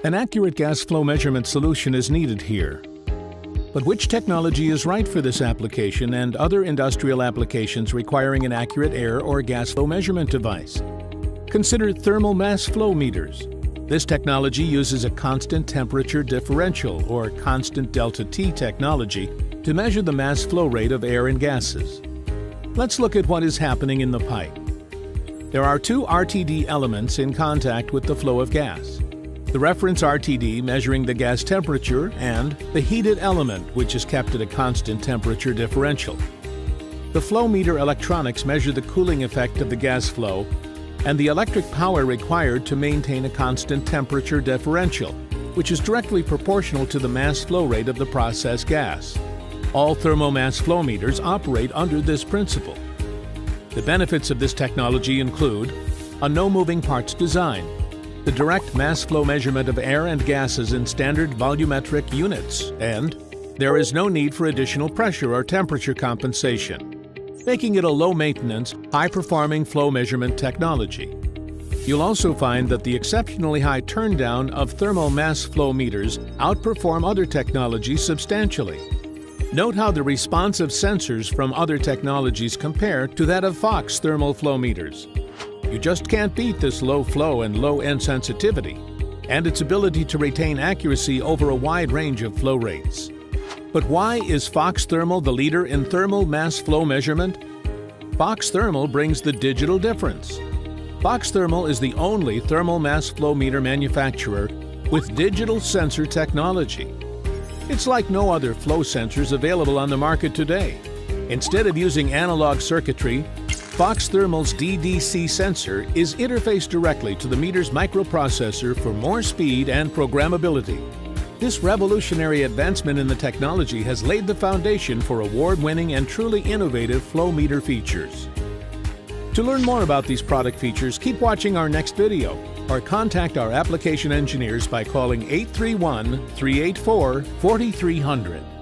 An accurate gas flow measurement solution is needed here. But which technology is right for this application and other industrial applications requiring an accurate air or gas flow measurement device? Consider thermal mass flow meters. This technology uses a constant temperature differential or constant delta T technology to measure the mass flow rate of air and gases. Let's look at what is happening in the pipe. There are two RTD elements in contact with the flow of gas. The reference RTD measuring the gas temperature and the heated element, which is kept at a constant temperature differential. The flow meter electronics measure the cooling effect of the gas flow and the electric power required to maintain a constant temperature differential, which is directly proportional to the mass flow rate of the processed gas. All thermal mass flow meters operate under this principle. The benefits of this technology include a no moving parts design, the direct mass flow measurement of air and gases in standard volumetric units, and there is no need for additional pressure or temperature compensation, making it a low-maintenance, high-performing flow measurement technology. You'll also find that the exceptionally high turndown of thermal mass flow meters outperform other technologies substantially. Note how the responsive sensors from other technologies compare to that of Fox thermal flow meters. You just can't beat this low flow and low end sensitivity, and its ability to retain accuracy over a wide range of flow rates. But why is Fox Thermal the leader in thermal mass flow measurement? Fox Thermal brings the digital difference. Fox Thermal is the only thermal mass flow meter manufacturer with digital sensor technology. It's like no other flow sensors available on the market today. Instead of using analog circuitry, Fox Thermal's DDC sensor is interfaced directly to the meter's microprocessor for more speed and programmability. This revolutionary advancement in the technology has laid the foundation for award-winning and truly innovative flow meter features. To learn more about these product features, keep watching our next video or contact our application engineers by calling 831-384-4300.